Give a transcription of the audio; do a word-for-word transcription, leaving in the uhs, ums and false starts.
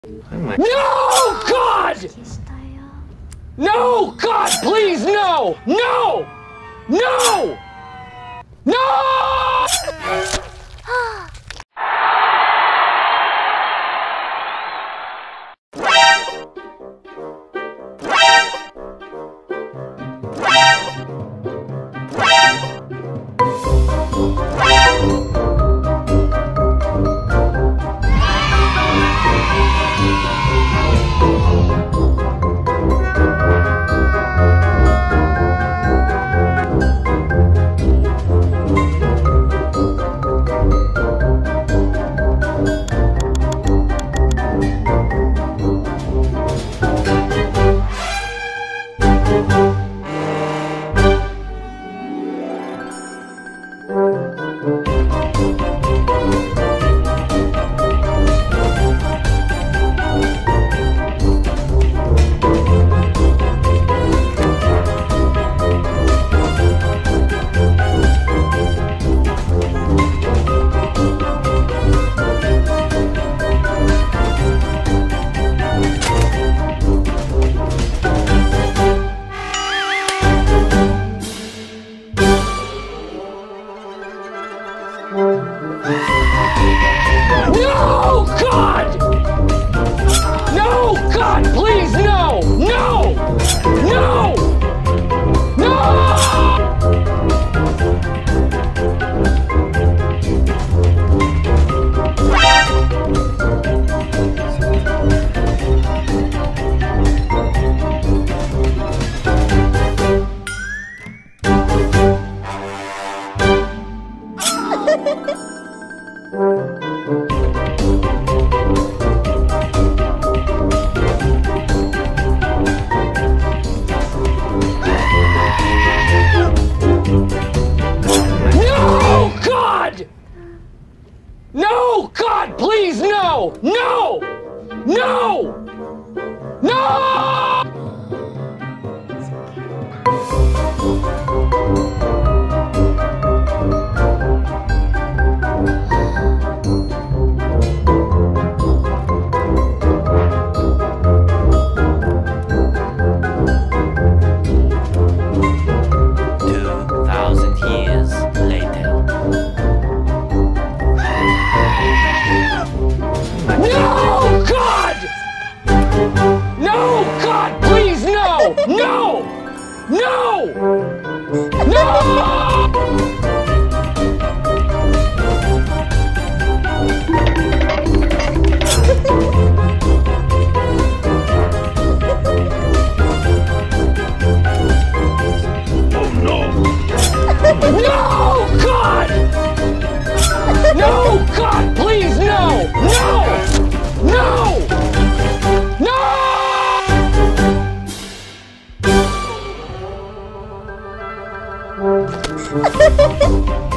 No, God! No, God, please, no! No! No! No! No, God! No, God, please, no! No! No! No! No, God, please, no! No! No! No! Two thousand years later. No, God! No, God, please, no! No! No! No! Oh no! No, God! No, God, please, no! No! No! No!